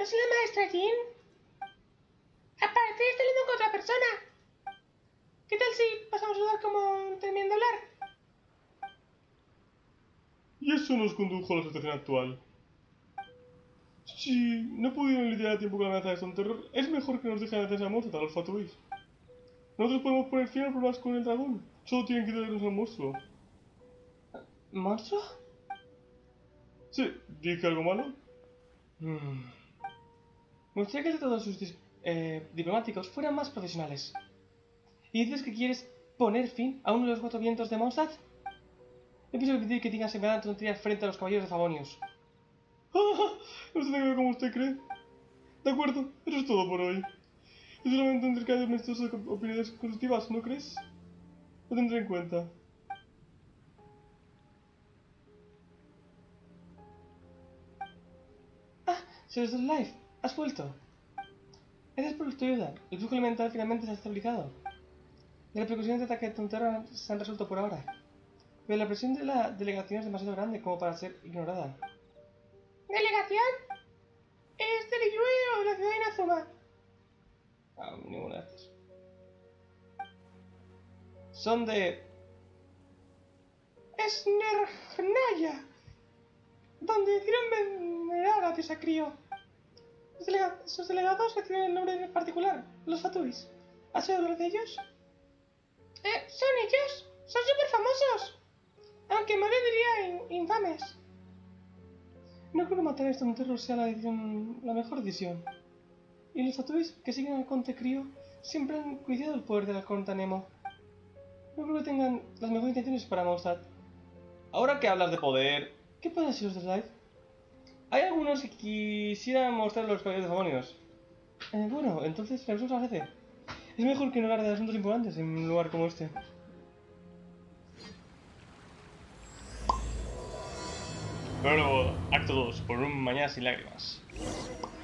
es la maestra Jean? Al parecer está hablando con otra persona. ¿Qué tal si pasamos a hablar como terminando de hablar? Y eso nos condujo a la situación actual. Si no pudieron lidiar a tiempo con la amenaza de Stone Terror, es mejor que nos dejen a esa monstruo a los Fatuis. Nosotros podemos poner fin a problemas con el dragón. Solo tienen que traernos al monstruo. ¿Monstruo? Sí, ¿dije algo malo? Me gustaría que todos sus diplomáticos fueran más profesionales. ¿Y dices que quieres poner fin a uno de los 4 vientos de Mondstadt? No pienso permitir que digas semejante tonterías frente a los caballeros de Favonius. No se tenga como usted cree. De acuerdo, eso es todo por hoy. Es solamente un intercambio de nuestras opiniones constructivas, ¿no crees? Lo tendré en cuenta. Ah, Señor Life, has vuelto. Gracias por tu ayuda. El flujo elemental finalmente se ha estabilizado. Las repercusiones de ataque de Tonterra se han resuelto por ahora. Pero la presión de la delegación es demasiado grande como para ser ignorada. ¿Delegación? ¿Es de Liyue o la ciudad de Inazuma? Ah, ninguna de estas. Son de... Esnernaya, donde decidieron venerar a ese crío. Sus delegados reciben el nombre en particular, los Fatuis. ¿Has oído hablar de ellos? ¿Son ellos? Son súper famosos. Aunque Mario diría infames. No creo que matar a este Monterro sea la mejor decisión. Y los Fatuis que siguen al Conte Crío siempre han cuidado el poder del Halcón Tanemo. No creo que tengan las mejores intenciones para Mondstadt. Ahora que hablas de poder, ¿qué pueden ser los de Life? Hay algunos que quisieran mostrar los caballeros de Favonius. Bueno, entonces la cosa hace. Es mejor que no hablar de asuntos importantes en un lugar como este. Pero, acto 2, por un mañana sin lágrimas.